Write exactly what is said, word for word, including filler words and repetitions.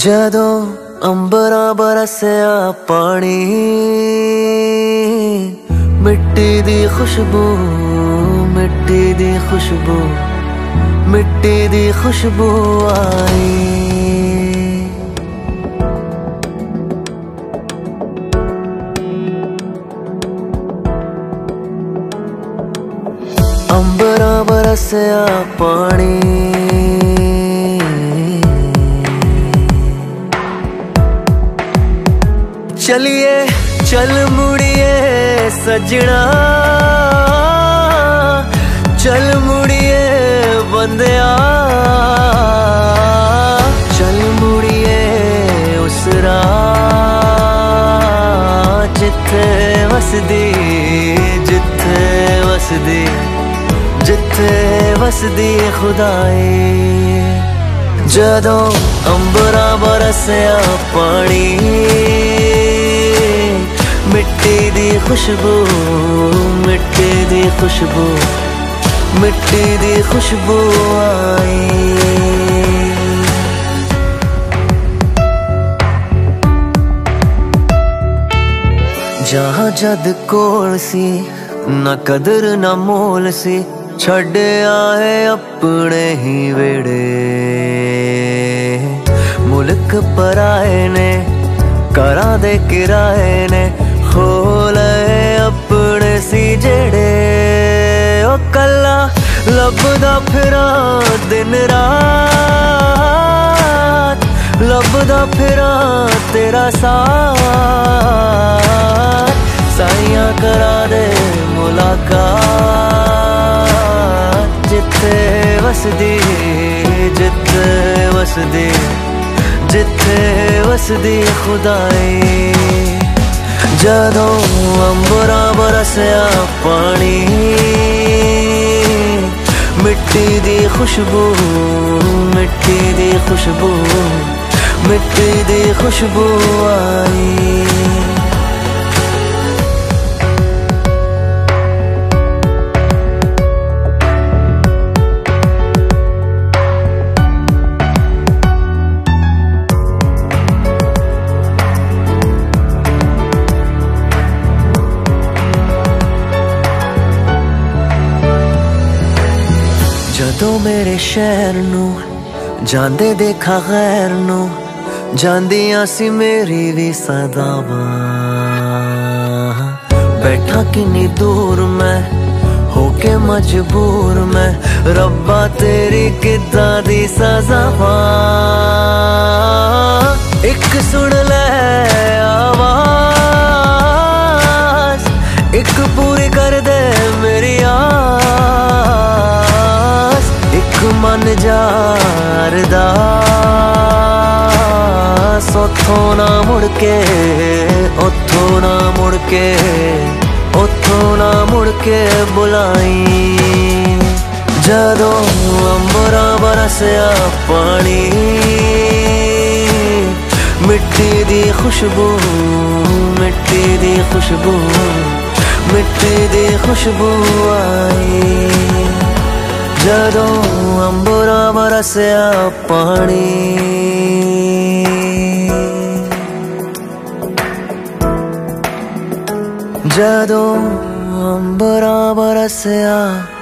जदों अंबरा बरसिया पानी, मिट्टी दी खुशबू, मिट्टी दी खुशबू, मिट्टी दी खुशबू आई। अंबरा बरसिया पानी, चलिए चल मुड़िए सजना, चल मुड़िए बंदिया, चल मुड़िए उस राह जिथे वसदी, जिथे वसदी, जिथे वसदी खुदाई। जदों अंबरा बरसिया पानी, मिट्टी दी खुशबू, मिट्टी दी खुशबू, मिट्टी दी खुशबू आई। जहाँ जद कोल सी ना कदर ना मोल सी, छड़े आए अपने ही वेड़े। मुल्क पराए ने करा दे किराए ने, खोले अपने सी जेड़े। ओ कला लभदा फिरा दिन रात, लभदा फिरा तेरा साथ। साइयां करा दे मुलाकात, जिथे वसदी, जिथे वसदी, जिथे वसदी खुदाई। जदों अंबरा बरसिया पानी, मिट्टी दी खुशबू, मिट्टी दी खुशबू, मिट्टी दी खुशबू आई। जदों मेरे शहर नू जांदे देखा गैर नू, जांदियां सी मेरी भी सदावां। बैठा किन्नी दूर मैं होके मजबूर मैं, रब्बा तेरी किद्दां दी सज़ावां। एक सुन ले आवाज़, एक पूरी कर दे मेरी आस। एक मन जार दास, उथों ना मुड़ के, उथों ना मुड़ के, उथों ना मुड़ के बुलाई। जदों अंबरा बरसिया पानी, मिट्टी दी खुशबू, मिट्टी दी खुशबू, मिट्टी दी खुशबू आई। जदों अंबरा बरसिया पानी, जदों अंबरा बरसिया